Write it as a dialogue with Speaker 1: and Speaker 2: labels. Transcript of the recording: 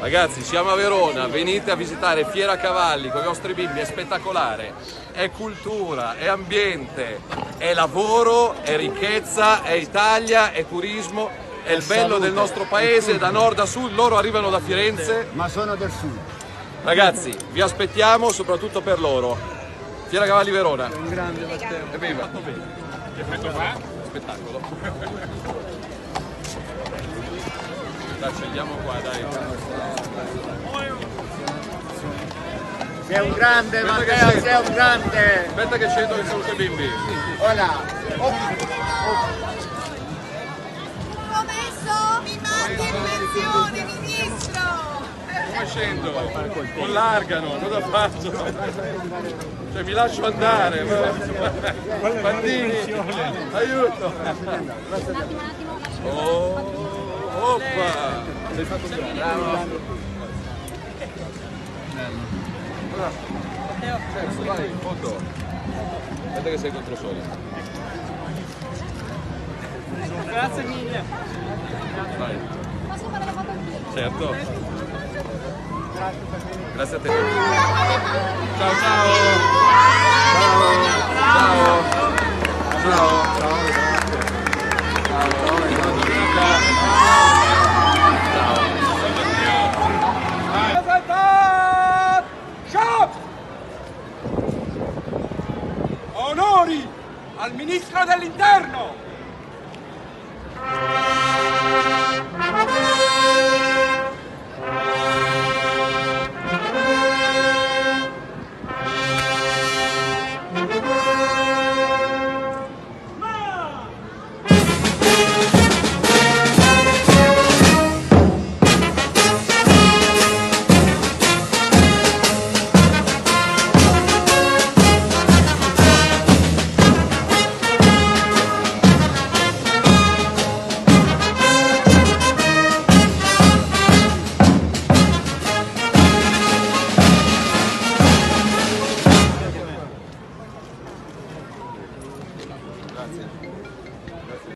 Speaker 1: Ragazzi, siamo a Verona, venite a visitare Fiera Cavalli con i vostri bimbi, è spettacolare, è cultura, è ambiente, è lavoro, è ricchezza, è Italia, è turismo, è il bello del nostro paese, da nord a sud, loro arrivano da Firenze.
Speaker 2: Ma sono del sud.
Speaker 1: Ragazzi, vi aspettiamo soprattutto per loro. Fiera Cavalli Verona.
Speaker 3: È un grande Matteo.
Speaker 1: Evviva. Che effetto fa? Spettacolo. Dai, scendiamo qua, dai.
Speaker 2: Sei un grande Matteo, sei un grande.
Speaker 1: Aspetta che scendo che saluto i bimbi.
Speaker 2: Ora.
Speaker 4: Mi mandi in pensione, ministro!
Speaker 1: Come scendo? Non largano, cosa faccio? Cioè mi lascio andare. Bandini, aiuto! Oh, oppa! Sei fatto bene. Bravo! Certo, vai, foto! Aspetta che sei contro sole.
Speaker 3: Grazie mille.
Speaker 1: Vai.
Speaker 4: Posso fare la foto anch'io?
Speaker 1: Certo. Grazie a te. Ciao ciao. Ciao. Ciao.
Speaker 5: Ciao. Onori al ministro dell'interno.